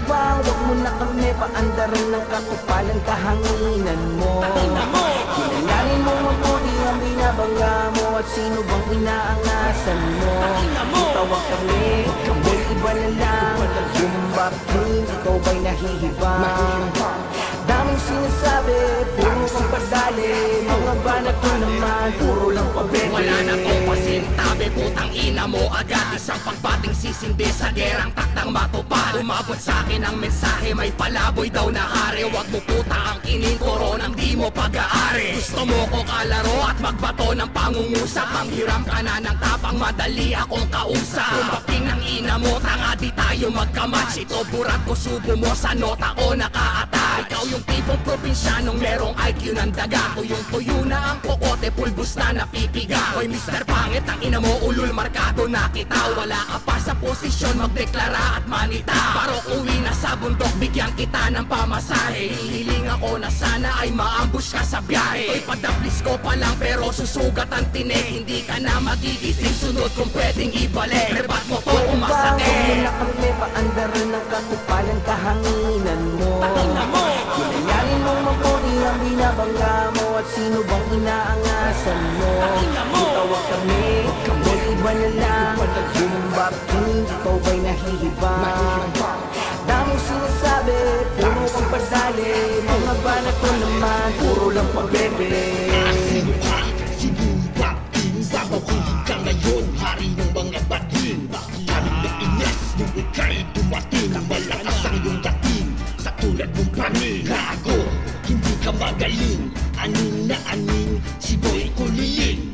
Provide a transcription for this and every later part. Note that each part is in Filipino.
ba wag mo na kami paandaran ng katupalan kahanginan mo? Kilalanin mo mabuti ang binabangga mo at sino bang inaangasan mo? Tawag kami, kamoy iba na lang. Bumbapin, ikaw ba'y nahihibang? Daming sinasabi, puro kang padali. Mga banat ko naman, puro lang pabebe. Wala na to pasintabi, putang ina mo agad. Isang pagbating sisindi sa gerang taktang matupad. Umabot sa akin ang mensahe, may palaboy daw na hari. Wag mo puta ang inin, koronang di mo pag-aari. Gusto mo ko kalaro at magbato ng pangungusap. Ang hiram ka na ng tapang, madali akong kausap. Kumbaping ng ina mo, tanga di tayo magkamatch. Ito burat ko, subo mo sa nota ko naka-attach. Ikaw yung tipong probinsyanong merong IQ ng daga. Tuyong-tuyo na ang kokote, pulbos na napipiga. Hoy Mr. Pangit, ang ina mo ulul markado na kita. Wala ka pa sa posisyon, magdeklara at manita. Parok uwi na sa bundok, bigyan kita ng pamasahe. Hihiling ako na sana ay maambush ka sa biyahe. Hoy padaplis ko pa lang pero susugat ang tinig. Hindi ka na magigising, sunod kung pwedeng ibalik. Rebat mo to kung masakit. Wag mo na kami paandaran ng katupalan kahanginan mo? Kilalanin mo mabuti ang binabangga mo at sino bang inaangasan mo? Tawag kami, kamoy iba na lang. Bumbapin, ikaw ba'y nahihibang? Daming sinasabi, puro kang padali. Mga banat ko naman, puro lang pabebe. Sino ka? Sinumbapin, babahuli ka ngayon, hari ng mga bading. Haring na ines, nung ika'y dumating. Malakas ang iyong dating, sa tulad mong praning. Gago, hindi ka magaling. Aning na aning, si Boy Kuliling.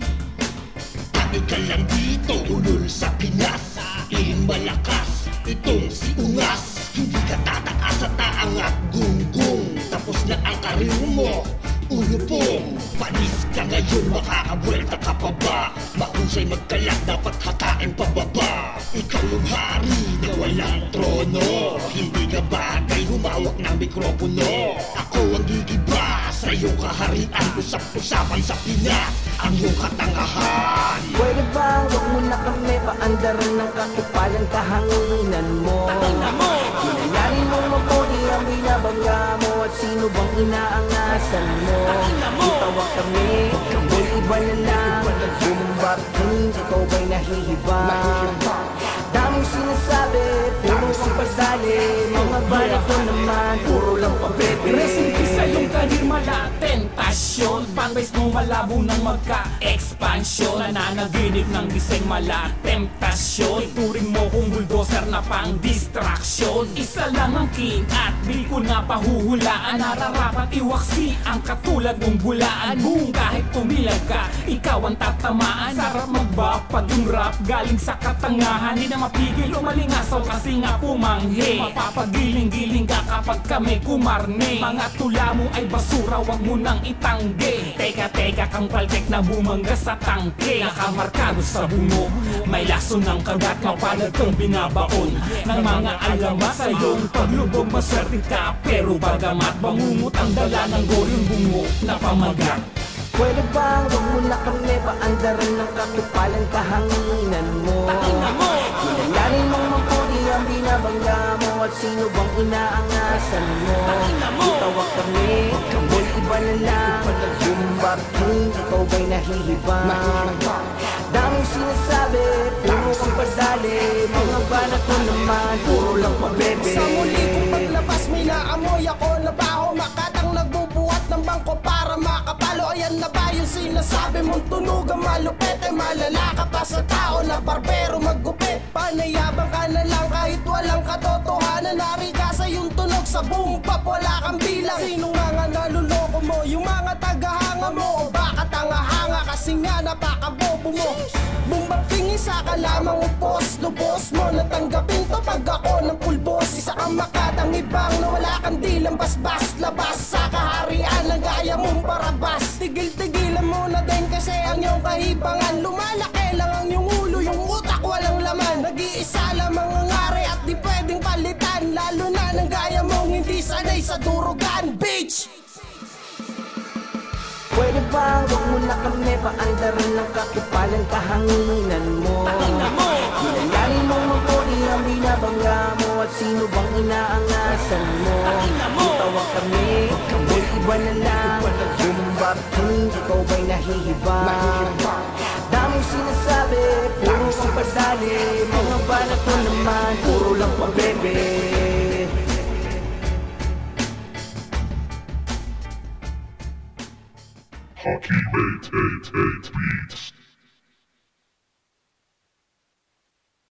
Tangi ka lang dito, ulul sa Pinas. Iling malakas, itong si Ungas. Hindi ka tataas sa taang at gunggong. Tapos na ang karir mo, ulo pong. Panis ka ngayon, makakabuelta ka pa ba? Mahusay magkalat, dapat hatakin pababa. Ikaw yung hari na walang trono. Hindi ka bagay, humawak ng mikropono. Ako ang gigiba sa iyong kaharian. Usap-usapan sa Pinas ang iyong katangahan. Pwede ba wag mo na kami paandaran ng katupalan kahanginan mo? Kilalanin mo mabuti ang binabangga mo at sino bang inaangasan mo? Tawag kami, kamoy iba na lang. Bumbapin, ikaw ba'y nahihibang? Daming sinasabi, puro kang padali. Mga banat ko naman, puro lang pabebe. Resimple sa iyong karir, mala tentasyon. Fanbase mo malabo nang magka-expansion. Nananaginip ng gising, mala temptasyon. Ituring mo kung bulldozer na pang distraction. Isa lang ang king at di ko na pahuhulaan. Nararapat iwaksi ang katulad mong bulaan. Boom, kahit tumilag ka, ikaw ang tatamaan. Sarap magbapag yung rap galing sa katangahan. Di na mapigil umalingasaw kasi nga pumanghe. Mapapagiling-giling ka kapag kami kumarne. Mga tula mo ay basura, wag mo nang itangge. Teka kang paltek na bumangga sa tangke. Nakamarkado sa bungo, may lason ng kagat. Mapalad kang binabaon ng mga alamat. Sa iyong paglubog maswerte ka, pero bagamat bangungot ang dala ng goryong bungo na pamagat. Pwede ba wag mo na kami paandaran ng katupalan kahanginan mo? Kilalanin mo mabuti ang binabangga mo at sino bang inaangasan mo? Tawag kami, kamoy iba na lang. Bumbapin, ikaw ba'y nahihibang? Daming sinasabi, puro kang padali. Mga banat ko naman, puro lang pabebe. Sa muli kong paglabas, may naamoy ako na baho. Makatang nagbubuhat ng bangko para makapalo. Ayan na ba yung sinasabi mong tunog ang malupit? Ay malala ka pa sa tao na barbero maggupit. Panayabang ka na lang kahit walang katotohanan. Narika sa yung tunog sa boom pop, wala kang bilang. Sinong mga naluloko mo? Yung mga tagahanga mo o baka tangahanga kasi nga napakabobo mo. Bumbaping isa ka lamang upos. Lubos mo natanggapin to pag ako ng pulbos. Isa kang makatangibang na wala kang dilang basbas. Labas sa kaharian ng gaya mong barabas. Tigil-tigilan mo na din kasi ang iyong kahibangan. Lumalaki lang ang iyong ulo, yung utak walang laman. Nag-iisa lamang ang ari at di pwedeng palitan. Lalo na ng gaya mong hindi sanay sa durugan, bitch! Pwede ba wag mo na kami paandaran ng katupalan kahanginan mo? Kilalanin mo mabuti ang binabangga mo at Sino bang inaangasan mo? Tawag kami, boy iba na lang. Boom-bap king, ikaw ba'y nahihibang? Daming sinasabi, puro papadali. Mga banat mo naman, puro lang pabebe. Hakime Tay Tay Beats.